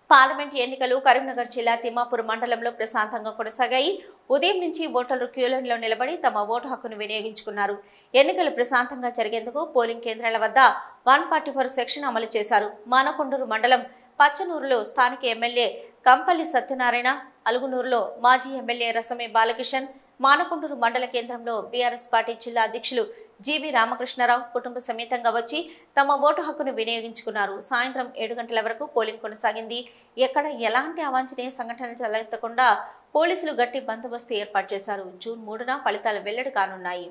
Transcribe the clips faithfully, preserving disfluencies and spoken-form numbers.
Parliament ఎన్నికలు కరీంనగర్ జిల్లా తిమ్మాపూర్ మండలంలో ప్రశాంతంగా కొనసాగాయి. ఉదయం నుంచి ఓటర్లు క్యూలైన్లో నిలబడి తమ ఓటు హక్కును వినియోగించుకున్నారు. ఎన్నికలు ప్రశాంతంగా జరిగేందుకు పోలింగ్ కేంద్రాల వద్ద వన్ ఫార్టీ ఫోర్ సెక్షన్ అమలు చేశారు. మానకొండూరు మండలం పచ్చనూరులో స్థానిక ఎమ్మెల్యే కంపల్లి సత్యనారాయణ, అలుగునూరులో మాజీ ఎమ్మెల్యే రసమే బాలకిషన్, మానకొండూరు మండల కేంద్రంలో బీఆర్ఎస్ పార్టీ జిల్లా అధ్యక్షులు జీవి రామకృష్ణారావు కుటుంబ సమేతంగా వచ్చి తమ ఓటు హక్కును వినియోగించుకున్నారు. సాయంత్రం ఏడు గంటల వరకు పోలింగ్ కొనసాగింది. ఎక్కడ ఎలాంటి అవాంఛనీయ సంఘటనలు తలెత్తకుండా పోలీసులు గట్టి బందోబస్తు ఏర్పాటు చేశారు. జూన్ మూడున ఫలితాలు వెల్లడి కానున్నాయి.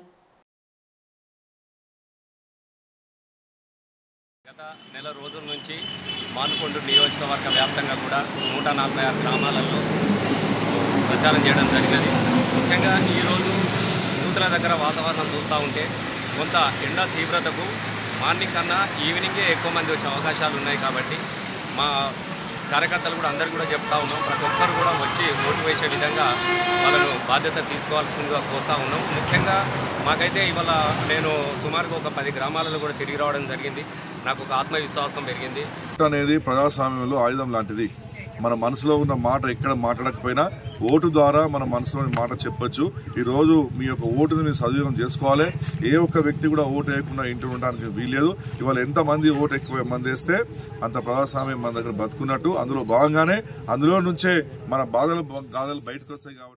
గత నెల రోజుల నుంచి మానకొండూరు నియోజకవర్గ వ్యాప్తంగా కూడా నూట నలభై ఆరు గ్రామాలలో ప్రచారం చేయడం జరిగినది. ముఖ్యంగా ఈరోజు నూతన దగ్గర వాతావరణం చూస్తూ ఉంటే కొంత ఎండ తీవ్రతకు మార్నింగ్ కన్నా ఈవినింగే ఎక్కువ మంది వచ్చే అవకాశాలు ఉన్నాయి. కాబట్టి మా కార్యకర్తలు కూడా అందరికీ కూడా చెప్తా ఉన్నాం, ప్రతి ఒక్కరు కూడా వచ్చి ఓటు వేసే విధంగా వాళ్ళను బాధ్యత తీసుకోవాల్సిందిగా కోరుతా ఉన్నాం. ముఖ్యంగా మాకైతే ఇవాళ నేను సుమారుగా ఒక పది గ్రామాలలో కూడా తిరిగి రావడం జరిగింది. నాకు ఒక ఆత్మవిశ్వాసం పెరిగింది. అనేది ప్రజాస్వామ్యంలో ఆయుధం లాంటిది. మన మనసులో ఉన్న మాట ఎక్కడ మాట్లాడకపోయినా ఓటు ద్వారా మన మనసులోని మాట చెప్పొచ్చు. ఈరోజు మీ యొక్క ఓటుని మీరు సద్వినియోగం చేసుకోవాలి. ఏ ఒక్క వ్యక్తి కూడా ఓటు వేయకుండా ఇంటి ఉండడానికి వీల్లేదు. ఇవాళ ఎంతమంది ఓటు ఎక్కువ మంది వేస్తే అంత ప్రజాస్వామ్యం మన దగ్గర బతుకున్నట్టు. అందులో భాగంగానే అందులో నుంచే మన బాధలు గాథలు బయటకు వస్తాయి కాబట్టి